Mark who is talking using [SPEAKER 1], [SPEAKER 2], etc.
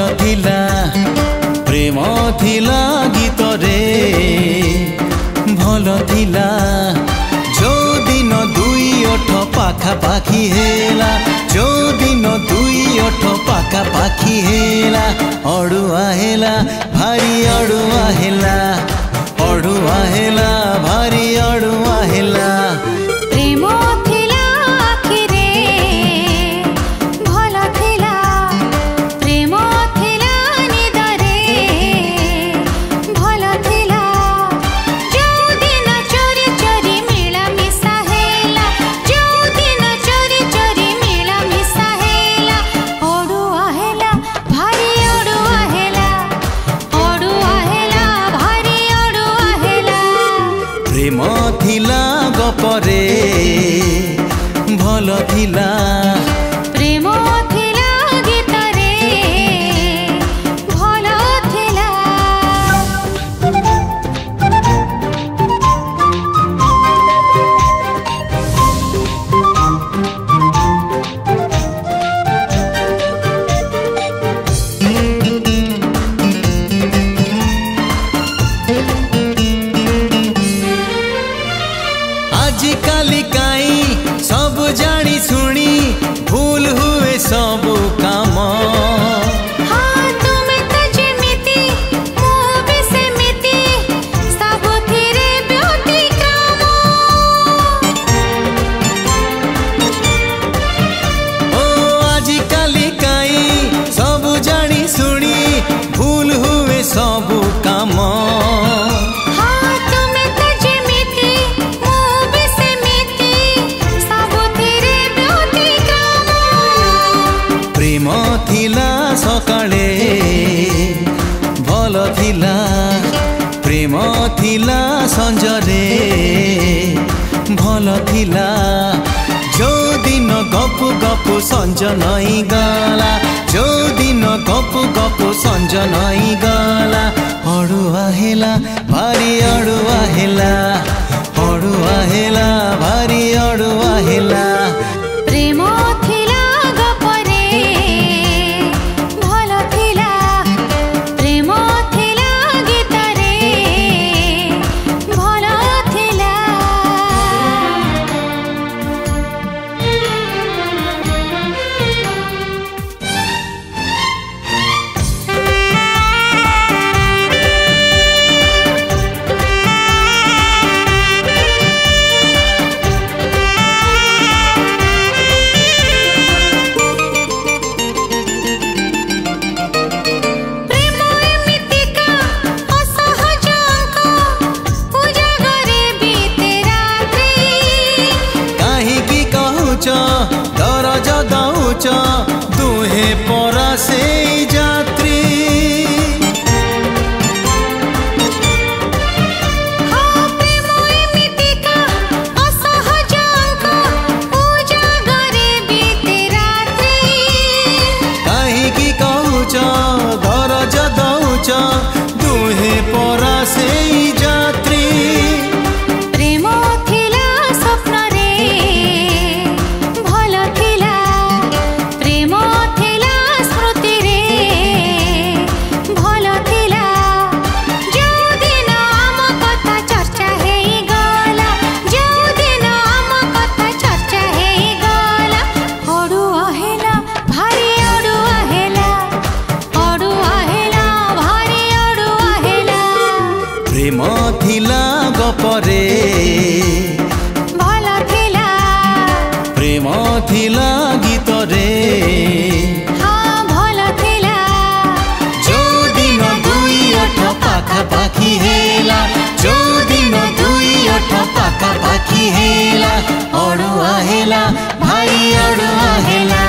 [SPEAKER 1] थिला प्रेम थिला गीत रे भल थिला जो दिन दुई ओठ पाखा पाखी हेला जो दिन दुई ओठ पाखा पाखी हेला अड़ुआ हेला भारी अड़ुआ हेला अड़ुआ हेला भारी अड़ुआ हेला
[SPEAKER 2] प्रेम थिला आखिरे भल थिला प्रेम थिला निदरे भल थिला जो दिन चोरी चोरी मिला मिसा हेला जो दिन चोरी चोरी मिला मिसा हेला अड़ुआ हेला भारी अड़ुआ हेला भारी अड़ुआ हेला
[SPEAKER 1] प्रेम थिला गपरे भल थिला
[SPEAKER 2] प्रेम थिला गीत रे भल थिला
[SPEAKER 1] आजिकाली काई सब जानी सुनी भूल हुए सब काम
[SPEAKER 2] हाँ तुम्हें तो जेमिति मु भी सेमिति सबुथिरे ब्यूटी काम
[SPEAKER 1] ओ आजिकाली काई सब जानी सुनी भूल हुए सब काम
[SPEAKER 2] हाँ तुम्हें तो जेमिति मु भी सेमिति सबुथिरे ब्यूटी काम
[SPEAKER 1] प्रेम थिला सकाळे भल थिला प्रेम थिला संजरे भल थिला जो दिन गप गप संज नई गला जो दिन गप गप संज नई गला अड़ुआ हेला भारी अड़ुआ हेला अड़ुआ हेला भारी अड़ुआ हेला
[SPEAKER 2] प्रेम थिला गपरे भल थिला प्रेम थिला गीत रे भल थिला प्रेम एमितिका असहज अंक उजागरे बीते रात्रि
[SPEAKER 1] काहीकि कहूच दरज दउच दुहे परा से जात्री
[SPEAKER 2] हाँ प्रेम एमितिका असहज अंक उजागरे बीते रात्रि
[SPEAKER 1] काहीकि कहूच दरज दउच दुहे परा से जात्री
[SPEAKER 2] प्रेम थिला स्वप्न रे भल थिला प्रेम थिला स्मृति रे भल थिला जो दिन आम कथा चर्चा हेई गला जो दिन आम कथा चर्चा हेई गला अड़ुआ हेला भारी अड़ुआ हेला भारी अड़ुआ हेला
[SPEAKER 1] प्रेम थिला गपरे
[SPEAKER 2] भल थिला
[SPEAKER 1] प्रेम थिला गीत रे
[SPEAKER 2] हाँ भल थिला
[SPEAKER 1] जो दिन दुई ओठ पाखा पाखी हेला जो दिन दुई ओठ पाखा पाखी हेला अड़ुआ हेला भारी अड़ुआ हेला।